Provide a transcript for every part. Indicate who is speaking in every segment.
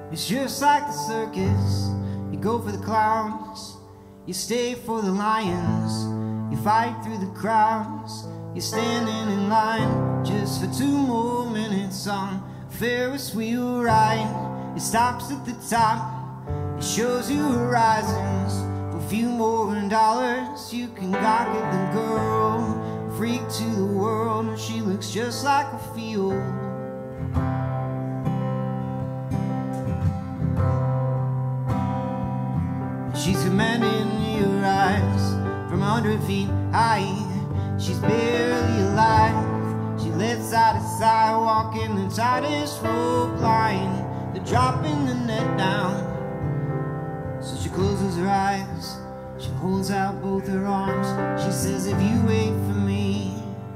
Speaker 1: It's just like the circus. You go for the clowns, you stay for the lions, you fight through the crowds, you're standing in line just for 2 more minutes on a Ferris wheel ride. It stops at the top, it shows you horizons. For a few more dollars you can gawk at the girl, freak to the world. She looks just like a field. She's commanding your eyes from 100 feet high. She's barely alive. She lets out a sigh, walking the tightest rope line. They're dropping the net down, so she closes her eyes. She holds out both her arms. She says, if you wait for me,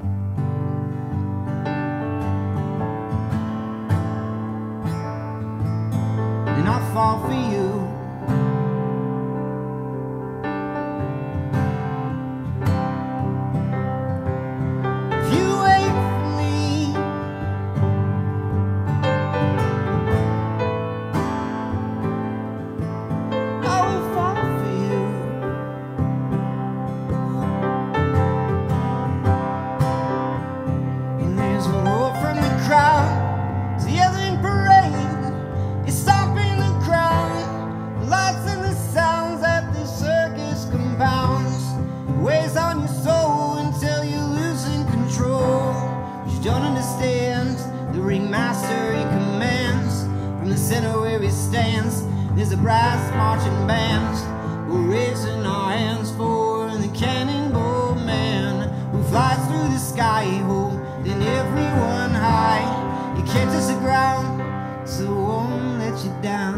Speaker 1: then I'll fall for you. Don't understand the ringmaster, he commands. From the center where he stands, there's a brass marching band. We're raising our hands for the cannonball man, who flies through the sky, holding everyone high. He catches the ground, so won't let you down.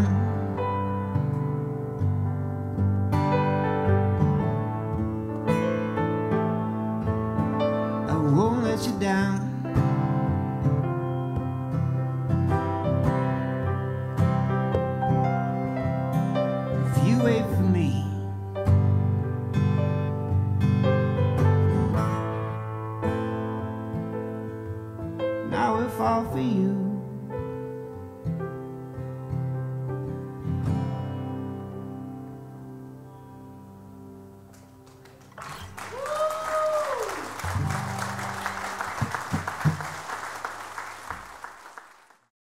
Speaker 1: I won't let you down. You wait for me, and I will fall for you.